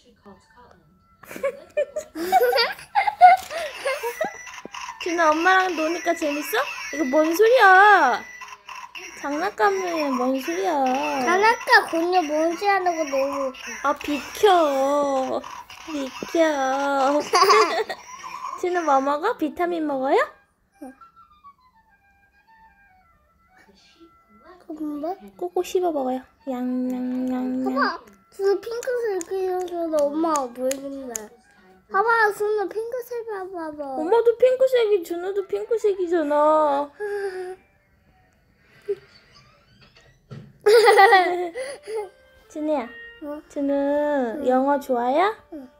준아 엄마랑 노니까 재밌어? 이거 뭔 소리야? 장난감이야 뭔 소리야? 장난감 공룡 뭔지 하는 거 너무 웃겨. 아 비켜 비켜. 준아 뭐 먹어? 비타민 먹어요? 뭐? 꼭꼭 씹어 먹어요. 양양양. 봐봐, 그 핑크색이어서 엄마 보이는데. 봐봐, 손은 핑크색 봐봐. 엄마도 핑크색이, 준우도 핑크색이잖아. 준우야, 어? 준우 영어 좋아요?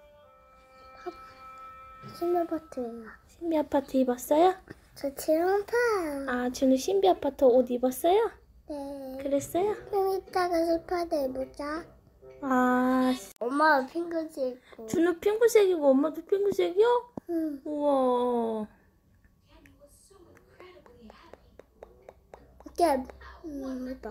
신발 파트야. 신비 아파트 입었어요? 저 체험파. 아, 준우 신비 아파트 옷 입었어요? 네. 그랬어요? 좀 이따가 스파드 해보자. 아, 엄마가 핑크색 입고. 준우 핑크색이고 엄마도 핑크색이요? 응. 우와. 이렇게 해봐.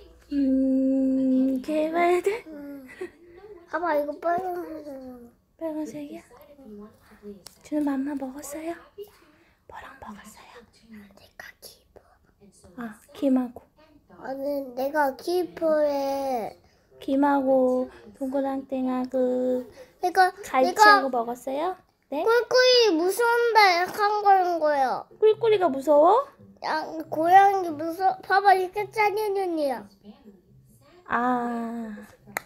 이렇게 해봐야 돼? 봐봐, 이거 빨간색이야. 빨간색이야? 준우 맘마 먹었어요? 뭐랑 먹었어요? 내가 키퍼. 아, 김하고. 아니, 내가 키퍼에 김하고 동그랑땡하고 내가 갈치하고 먹었어요? 네? 꿀꿀이 무서운데 약한 거인 거야. 꿀꿀이가 무서워? 고양이 무서워. 봐봐, 이게 짜는 눈이야. 아,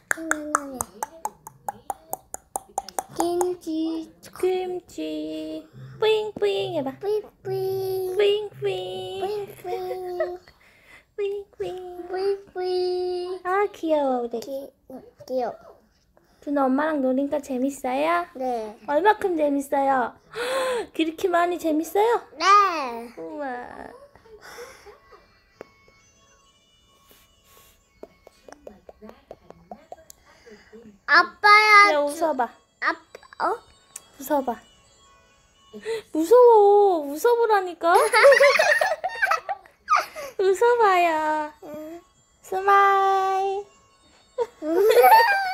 김치 김치 뿌잉뿌잉 해봐. 뿌이뿌이 뿌잉뿌잉 뿌이뿌이 뿌잉뿌잉. 뿌이뿌이. 아 귀여워 우리. 귀여워. 준호 엄마랑 노니까 재밌어요? 네. 얼마큼 재밌어요? 그렇게 많이 재밌어요? 네. 우와. 아빠야. 야 웃어봐. 어? 웃어봐. 무서워. 웃어보라니까. 웃어봐요. 스마일.